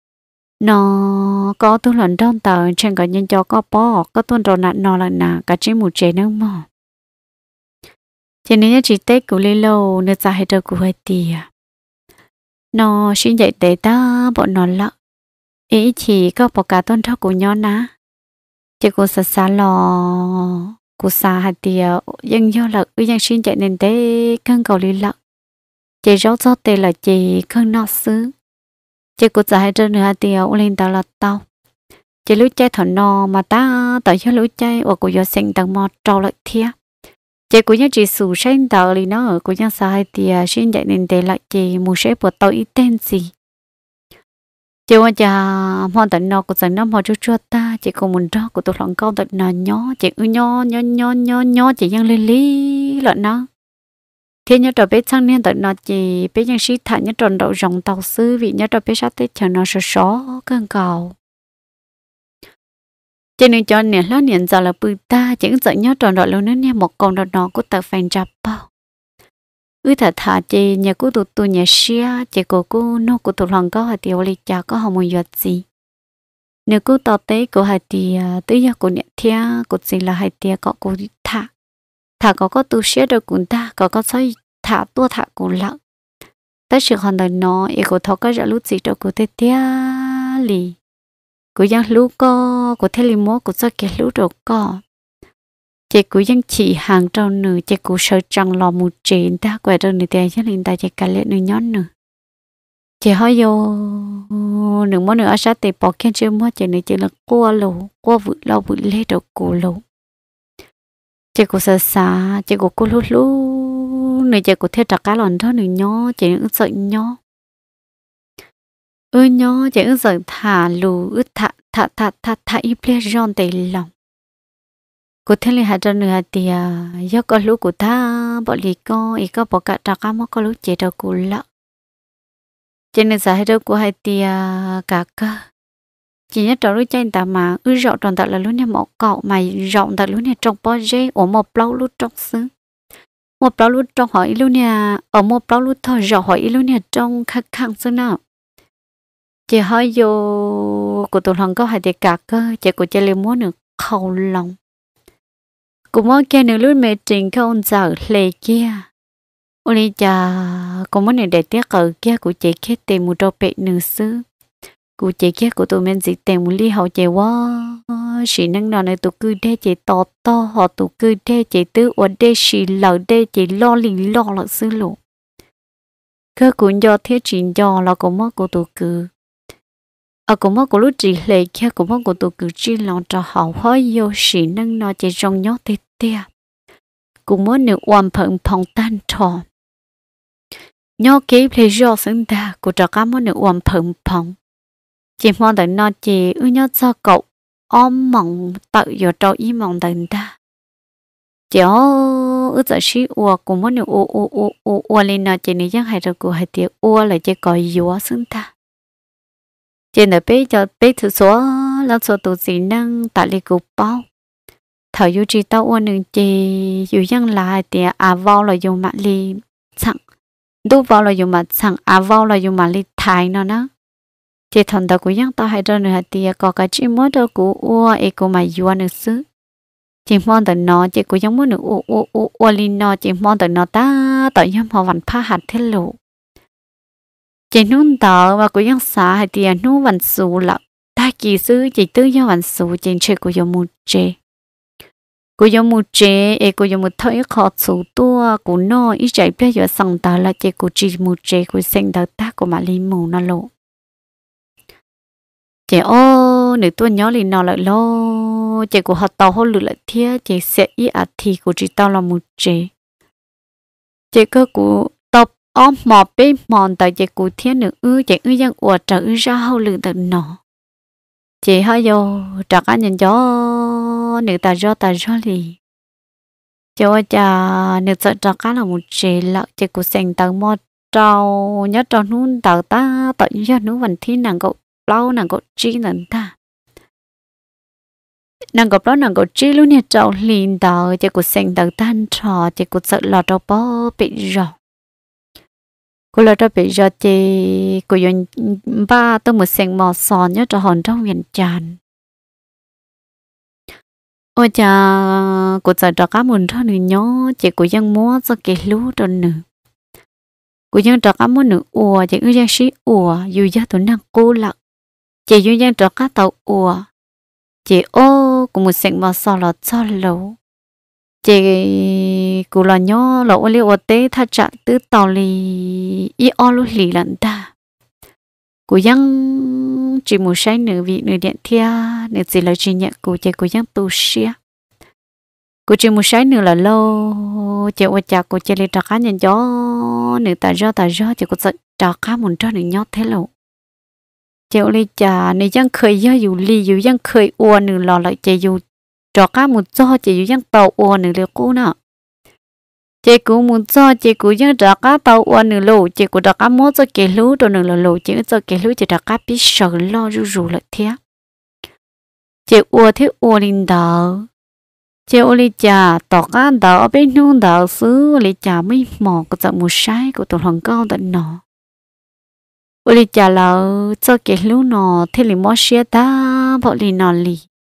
nó có tôi lần đông tờ trên cả nhân cho có bó có tuần rồi nặng nó là nà cả chỉ một trẻ nữa mà chị nên chị tết của lê lâu nên sai rồi của hai thì nó xin dạy để ta bọn nó lợ ý chỉ có một cả tôn thọ của nhau ná chỉ có sợ xa lò của xa hạt tiều dân do là ủy dân xin chạy nên thế cân cầu lý lợ chỉ rõ rõ tê là chỉ cân nọ xứ chỉ có sợ hai chân nữa hạt tiều lên tàu là tàu chỉ lúa chay thọ nọ mà ta tàu cho lúa chay và của do sinh tầng mò trâu lại thia chỉ của những chỉ sủ sinh tàu lý nó ở của những xa hạt tiều xin chạy nên thế là chỉ một sẽ của tàu ít tên gì chị qua cha mòn tận nó của tận nó mò chút chút ta chị cũng muốn đó của tôi lòng con tận nó nhỏ chị ư nhỏ nhỏ nhỏ nhỏ nhỏ chịยังlên lý lợn nó thiên nhớ trò bé sang nên tận nó chị béยังsĩ thả nhớ tròn đậu rồng tàu sư vì nhớ trò bé sát tết chờ nó sờ só cơn cầu chị nên cho nè lá nè giờ là bự ta chị sợ nhớ tròn đậu lâu nữa nè một con đậu nó của tờ phèn chập bao ư thà thà chị nhà cô tụt tụt nhà xia chị cô cô nó cô tụt lòng có hạt tiêu li chả có hồng mùi giọt gì nếu cô tao tế cô hạt tiêu tới giờ cô nhận thia cô gì là hạt tiêu có cô thà thà có có tu xia được cũng ta có có say thà tua thà cũng lợ tới sự hoàn thành nó ý cô thọ có rõ lúc gì cho cô tê tia li cô giang lú co cô thấy li múa cô sao kia lú đồ co chị cũng vẫn chỉ hàng trong nửa chị cũng sợ chẳng lò một chuyện ta quay ra nửa tiền cho nên ta chỉ cả lệ nửa nhón nửa chị hỏi vô nửa món nửa ở sát thì bỏ khen chưa mua chị nửa chị là qua lỗ qua vụt lâu vụt lê đầu cổ lỗ chị cũng sợ xa chị cũng cô lú lú nửa chị cũng theo trả cá lòn đó nửa nhó chị cũng sợ nhó ư nhó chị cũng sợ thả lù ư thả thả thả thả thả ít ple giòn tây lòng cô thấy là hai trăm nữa thì do có lũ của ta bỏ lì co ý có bỏ cả trà cá mà có lũ chế đầu của lợ cho nên giờ hai đứa của hai tia cả cơ chỉ nhớ trâu lúc chơi ta mà ư rộng tròn ta là lúc này một cậu mày rộng ta lúc này trong bao dê ở một bao lúc trong xứ một bao lúc trong hỏi lúc này ở một bao lúc thôi rồi hỏi lúc này trong khắc khăn xứ nào chỉ hỏi vô của tụi thằng có hai tiệc cả cơ chỉ của chơi liền muốn được khâu lòng cũng muốn kia nữa lúc mẹ trình không giờ lệ kia ôi cha cũng muốn để tiếc ở kia của chị kia tìm một trâu bẹ nửa xứ của chị kia của tụi mình chỉ tìm một ly hậu chị quá chỉ năng nào này tụi cứ đê chị to to họ tụi cứ đê chị tư ở đê chỉ lờ đê chị lo lì lo là xứ lộ cơ cũng do thế chuyện do là cũng mất của tụi cứ ở cũng mất của lúc chị lệ kia cũng mất của tụi cứ chỉ lòng cho họ hỏi vô chỉ năng nào chị trong nhót tê tê cũng muốn được hoàn phận phòng tan tròn nhớ kế pleasure sinh ta của trò cá muốn được hoàn phận phòng chỉ mong đợi nó chỉ ư nhớ cho cậu ôm mộng tự do trâu ý mong đợi ta chỉ ư giờ xí ua cũng muốn được ua ua ua ua ua lên nó chỉ này chẳng hay rồi của hai tiếng ua là chỉ coi dúa sinh ta chỉ là bé cho bé thử số là số tụ gì năng tại li cục bao thời yêu chỉ tao ua nương chỉ yêu chẳng lại thì à vào là dùng mặt li chẳng đu vào là dùng mặt chẳng à vào là dùng mặt li thái nó nó chỉ thằng ta cũng nhắc tao hay rồi nữa thì có cái chuyện mới đâu của ua ấy của mày vua nữa xứ chỉ mong tao nó chỉ cũng giống muốn nữa ua ua ua ua linh nó chỉ mong tao nó ta tự nhiên họ vẫn phá hạt thế lộ chỉ nôn tao và cũng nhắc xả hay thì nôn vẫn sù lợ ta kỳ xứ chỉ tư do vẫn sù chỉ chơi của giống một chế của giống một chế ấy của giống một thời khó sù tua của nó ít chạy bây giờ sang ta là chỉ của chỉ một chế của sinh tao ta của mà linh mù nó lộ chị ô nữ tôi nhớ liền nào lại lo chị của họ tàu họ lựa lại thia chị sẽ ý à thì của chị tao là một chị chị cơ của tàu ôm mò bê mòn tại chị của thia nữ ư chị ư dân ủa trở ư ra hậu lựa tận nọ chị hơi vô trả cá nhân gió nữ ta do ta do lì chị ơi cha nữ sợ trả cá là một chị lợ chị của sinh tàu mò trâu nhớ trâu nún tàu ta tự nhiên nó vẫn thi nàng cậu lâu nàng có chi lần ta nàng có đó nàng có chi luôn nè trâu liền tờ chỉ có sinh tờ tan trò chỉ có sợ lọt trâu bó bị rò cô lọt trâu bị rò chỉ cô dùng ba tôi một sinh mò sòn nhớ trâu hòn trong miền tràn ôi cha cô sợ trâu cá mùn trâu nữa nhớ chỉ có dân múa cho cái lú trâu nữa cô dân trâu cá mùn nữa ủa chỉ ư dân sĩ ủa dù gia tụi nàng cô lạc chị duy nhân trọ cá tàu ùa chị ô cùng một sinh mà sao là cho lâu chị cũng là nhớ là ô liu ô tế tha chặt tứ tàu lì y ô lu lì lần ta của dân chỉ một sai nửa vị nửa điện thia nửa gì là chỉ nhận của chị của dân tu xia của chỉ một sai nửa là lâu chị ô chả của chị lấy trọ cá nhân gió nửa ta gió ta gió chị cũng sợ trọ cá muốn cho nửa nhót thế lâu chị ơi cha này dân khơi do dù li dù dân khơi ua nửa lò lại chị dù trò cá một do chị dù dân tàu ua nửa liều cũ nè chị cũng muốn do chị cũng dân trò cá tàu ua nửa lù chị cũng trò cá mốt cho cái lú rồi nửa là lù chị cho cái lú chị trò cá biết sợ lo rú rú lại thế chị ua thế ua linh đào chị ơi cha tỏ cá đào ở bên nông đào xứ li cha mới mò có giận một sai của tụi thằng cao tận nọ ôi chả là cho cái lú nọ thế là mua xe ta bỏ lì nọ lì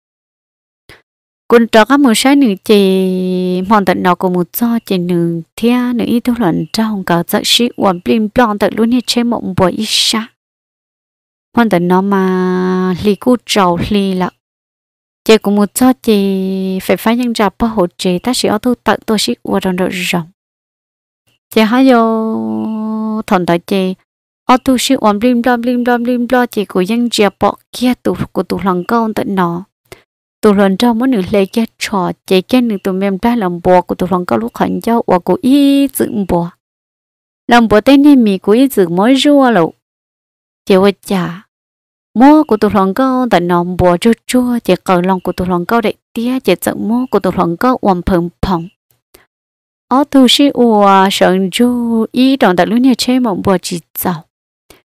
quân trọ các một sai nữ chị mòn tận nọ của một cho chị nữ thia nữ ít thu luận trong cả dạy sĩ uẩn plim plon tận luôn hết trên mộng bồi ít xa mòn tận nọ mà lì cu trầu lì là chị của một cho chị phải phải nhân rạp bảo hộ chị ta sẽ thu tận tôi sĩ uẩn rồi rộng chị hay vô thằng tại chị ở tu sĩ ổn blim blam blim blam blim blam chỉ của dân chia bỏ kia tụ của tụ lòng con tận nọ tụ lần trong mỗi nửa lấy cái trò chỉ cái nửa tụ mềm ra làm bò của tụ lòng con lúc khẩn cho và của y dựng bò làm bò tên này mì của y dựng mới rua lộ chỉ với chả mua của tụ lòng con tận nọ bò chua chua chỉ cờ lòng của tụ lòng con để tia chỉ dựng mua của tụ lòng con ổn phồng phồng ở tu sĩ ua sơn chu y đòn tại lúc này chơi mộng bò chỉ giàu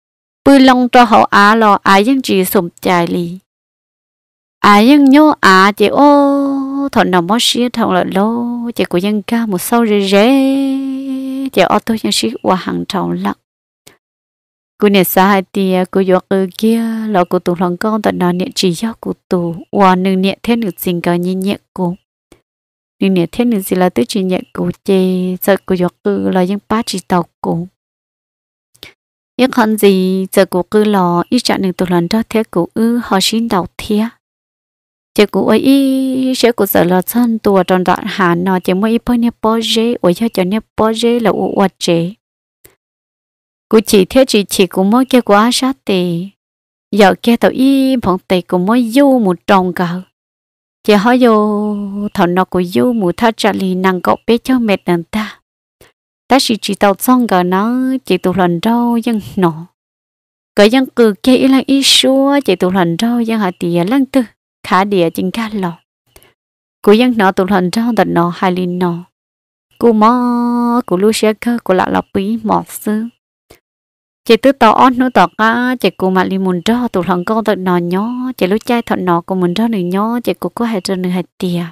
bự lòng cho họ á lo áยังchỉ sum chạy li áยังnhớ á chỉ ô thằng nào mất xía thằng là lô chỉ của dân ca một sau rễ rễ chỉ ô tôยังxí qua hàng thằng lặng cô nè xa hai tia cô giọt ở kia là cô tụ lòng con tận nào nè chỉ do cô tụ qua nương nè thế được gì cả như nhẹ cô nương nè thế được gì là tới chỉ nhẹ cô chê sợ cô giọt cứ là những bát chỉ tàu cô những con gì giờ cô cứ lo ít chặn được tụ lần đó thế cô ư họ xin đầu thia chỉ cô ấy sẽ cô sợ là thân tua tròn đoạn hà nó chỉ mới ít bao nhiêu bao dễ ở cho cho nhiêu bao dễ là u u chế cô chỉ theo chỉ chỉ cũng mới kia quá sát tì giờ kia tao y phong tì cũng mới du một tròn cờ chỉ hỏi vô thằng nó cũng du một thắt chặt lì năng cọ bé cho mệt đàn ta ta chỉ chỉ tao xong cờ nó chỉ tụ lần đâu dân nọ cờ dân cừ kia là ít xua chỉ tụ lần đâu dân hạ tìa lăng tư khá địa chính ca lọ cô dân nọ tụ lần đâu tận nọ hai lì nọ cô mò cô lu xe cơ cô lạ lọc bí mọt xứ chị tứ tao on nữa tao cá chị cô mà đi muốn cho tụi thằng con tụi nó nhó chị lúc trai thằng nó cũng muốn cho nữa nhó chị cô có hai chân nữa hai tia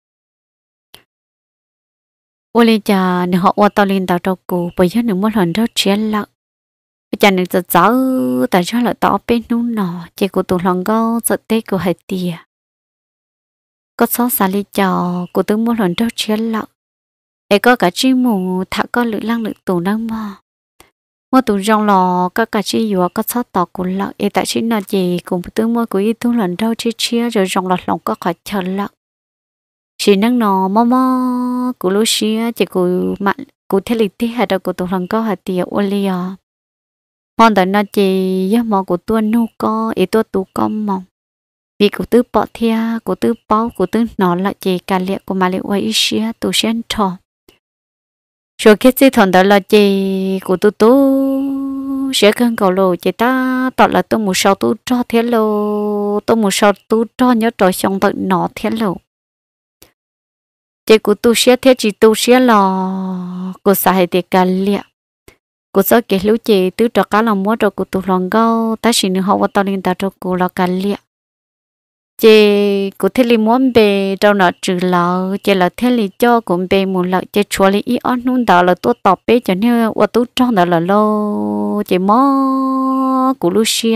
ôi lên cha nếu họ qua tao lên tao cho cô bây giờ nếu muốn lần đó chia lặng bây giờ nếu tao cháu tại sao lại tao bênนู้nọ chị cô tụi thằng con sợ tết cô hai tia có số xa đi cho cô tứ muốn lần đó chia lặng để có cả chim mù thả có lưỡi lăng lưỡi tù năng mò mua tụ rong lò các cái chi vừa có sáu tàu của lợn, ở tại trên là gì cũng tương mua của ít thu lần đâu chia chia rồi rong lọt lòng có khỏi chờ lợn, chỉ năng nọ mò mò của lúa xía chỉ của mặt của thế lịch tí hay đâu của tụ lần có hạt tiệt olia, mòn tại nó chỉ do mò của tuôn nô co, ở tuôn tụ con mỏng, vì của tứ bọ thia của tứ bao của tứ nọ lại chỉ cả liệt của mà liệt quay xía tụ xén thò rồi kết gì thằng đó là chị của tôi tôi sẽ cần cầu lộ chị ta tọt là tôi một sau tôi cho thế lộ tôi một sau tôi cho nhớ trò xong tận nó thế lộ chị của tôi sẽ thế chị tôi sẽ là của xã hội tiệc cả liệt của sao kể lúc chị tôi cho cá lòng múa rồi của tôi lòng gâu ta chỉ nữa họ vào tao lên ta cho của là cả liệt chị của thế li muốn bề đâu nọ trừ lợ chị là thế li cho cũng bề một lợ chị chua li ý on nun đó là tôi tọt bề cho nên qua tôi trong đó là lô chị mò của Lucia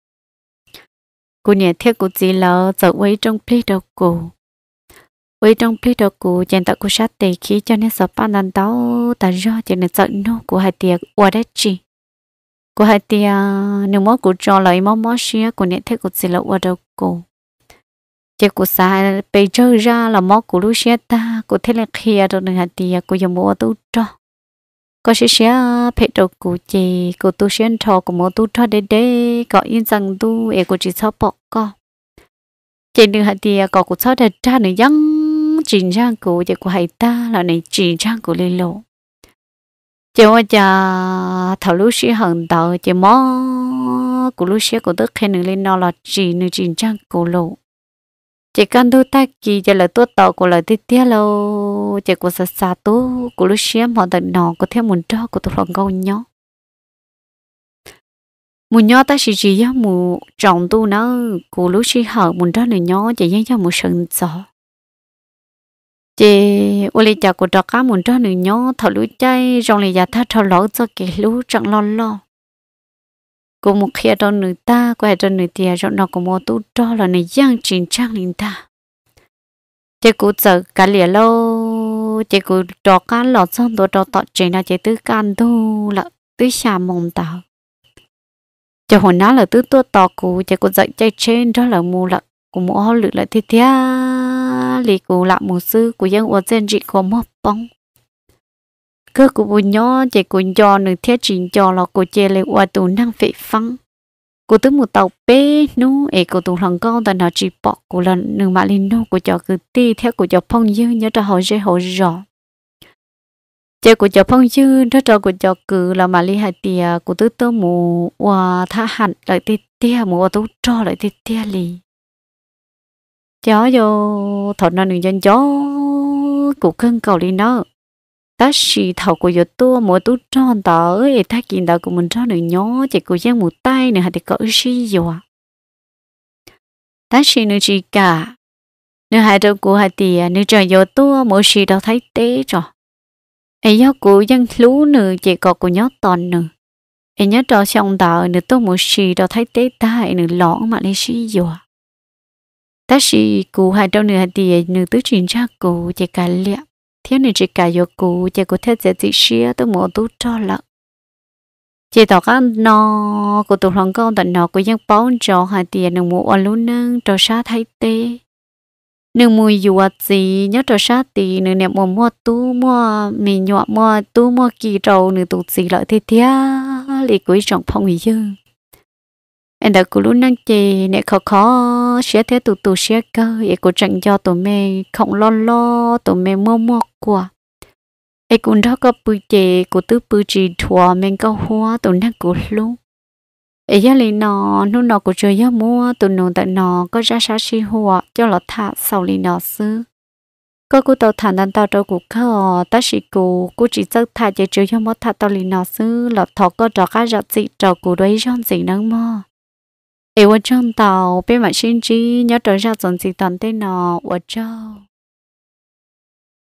của nhà thế của chị là giờ quay trong plei đầu cổ quay trong plei đầu cổ chị ta của sát tề khí cho nên sợ ban đàn tao ta do chị nên giận nô của hai tiệc qua đấy chị của hai tiệc nếu mò của cho lại mò mò xía của nhà thế của chị là qua đầu cổ chị của xã bây giờ ra là món của Lucia ta của thế là kia rồi hạt tiề của giờ mua tu cho có sẽ sẽ phải đầu của chị của tu xuyên thọ của mua tu cho để để có yên rằng tu em của chị sao bỏ co chị đừng hạt tiề có của sao để ra nữa dân chỉnh trang của chị của hay ta là này chỉnh trang của lê lộ chị ơi cha thầu Lucia hận tờ chị món của Lucia của tức khen nữa lên nó là chỉ nữa chỉnh trang của lộ chỉ cần tôi ta kỳ chỉ là tôi tàu của lời tiếp theo lâu chỉ của sát sát tôi của lúc xem họ tận nọ có thêm muốn cho của tôi lòng câu nhó muốn nhó ta chỉ chỉ cho một trọng tu nó của lúc khi họ muốn cho người nhó chỉ cho một sừng gió chỉ ô li chả của trò cá muốn cho người nhó thở lúa chay trong này giả thắt thở lỗ cho cái lúa chẳng lo lo của một khi đó người ta quay cho người tia rồi nó có một tu cho là người giang chỉnh trang linh ta chỉ cụ giờ cả lìa lâu chỉ cụ trò cá lọt xong tôi trò tọt chỉ là chỉ tứ can tu là tứ xà mông tao chỉ hồi nào là tứ tua tọt cụ chỉ cụ dạy chạy trên đó là mù là cụ mua họ lựa lại thì thia lì cụ làm một sư cụ dân ở trên chị có một bóng cứ cụ bùi nhỏ chỉ cụ cho nửa thiết chỉnh cho là cụ chê lại qua tù năng phệ phăng cụ tới một tàu bé nú ấy cụ tù thằng con tại nó chỉ bỏ cụ là nửa mà lên nô cụ cho cứ ti theo cụ cho phong dư nhớ cho họ dễ họ rõ chỉ cụ cho phong dư đó cho cụ cho cứ là mà li hai tia cụ tới tới mù qua tha hẳn lại tia tia mù tú cho lại tia tia lì chó vô thật nó nửa chân chó cụ cưng cầu đi nó ta chỉ thầu của yo tua mỗi tu tròn tao ấy ta kiến tao của mình cho nữ nhỏ chỉ của giang một tay nữa hạt thì có gì rồi ta chỉ nữ chỉ cả nữ hai đầu của hai tia nữ cho yo tua mỗi gì đâu thấy té rồi ấy yo của giang lú nữ chỉ có của nhót toàn nữ ấy nhớ cho xong tao nữ tôi mỗi gì đâu thấy té ta nữ lõng mà lấy gì rồi ta chỉ của hai đầu nữ hai tia nữ tứ chuyển ra của chỉ cả liệp thiếu nữ chỉ cả yo cụ chỉ có thể sẽ chỉ xia tôi mua tú cho lợ chỉ tao cái nó của tụi thằng con tận nó của dân bao cho hai tiền đừng mua ăn luôn nâng cho sát thay tê đừng mua dù gì nhớ cho sát thì đừng nẹp mua mua tú mua mì nhọ mua tú mua kỳ trầu đừng tụt gì lợi thế thia lì quý trọng phong gì chứ em đã cứ luôn nâng chì nè khó khó sẽ thế tụt tụt sẽ cơ em cũng chẳng cho tụi mẹ không lo lo tụi mẹ mua mua qua em cũng đó có bự chè của tứ bự chì thua mình có hoa tụi nó cũng luôn em giờ lên nó nó nó cũng chơi giờ mua tụi nó tại nó có giá sát xí hoa cho nó thả sau lên nó xứ có cô tàu thản đàn tàu trâu củaเขาta chỉ cô cô chỉ chắc thả chơi chơi giờ mua thả tàu lên nó xứ là thọ có trò cá giặt gì trò của đấy trong gì nắng mò em ở trong tàu bên mặt xin chi nhớ trở ra dọn gì toàn tên nó ở châu